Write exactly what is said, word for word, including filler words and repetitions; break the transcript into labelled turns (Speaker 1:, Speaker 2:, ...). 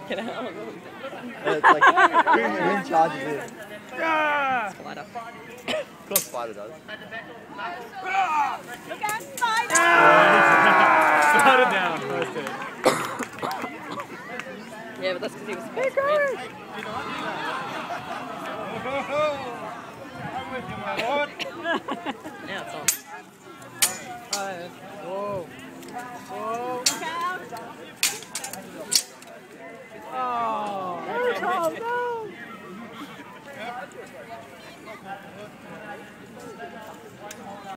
Speaker 1: Get out.
Speaker 2: It's like, wind charges it.
Speaker 1: Spider.
Speaker 2: Of course Spider does.
Speaker 3: Look out, Spider!
Speaker 4: Slide it down. First hit.
Speaker 1: Yeah, but that's because he was supposed to win. Now it's on.
Speaker 4: Five. Whoa. Whoa.
Speaker 3: Look out!
Speaker 4: Oh. No, Tom, no.